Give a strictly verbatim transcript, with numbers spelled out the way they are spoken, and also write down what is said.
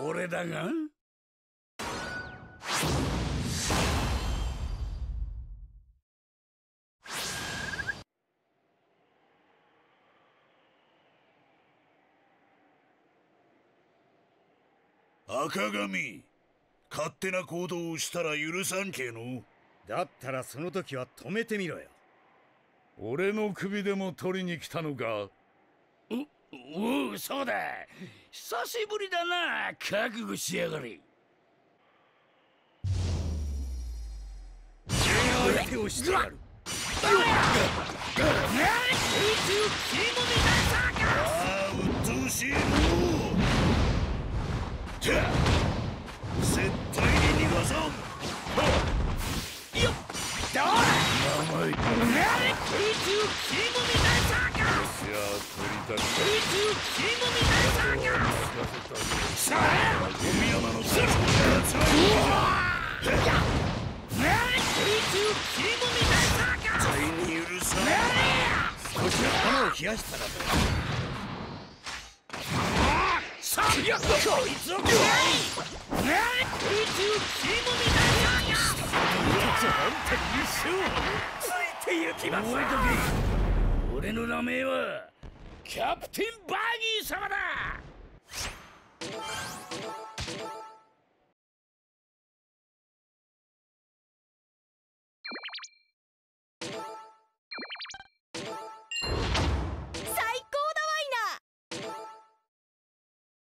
俺だが赤髪、勝手な行動をしたら許さんけの。 だったらその時は止めてみろよ。 俺の首でも取りに来たのか。う、おう、そうだ。久しぶりだな。覚悟しやがれ。 相手をしてやる。 ああ、うっとうしいの。絶対に逃がさん。よっ、どうだ。名前空中キモミ大サーカス。よっしゃ、取り立て。空中キモミ大サーカス。さあ、ゴミ山のサーカス。うわー。空中キモミ大サーカス。絶対に許さん。 少し頭を冷やしたらどうだ。 さあ、やっこいつを食え。空中キモミ大サーカス。ついて行きます。覚えとけ。俺の名前はキャプテンバギー様だ。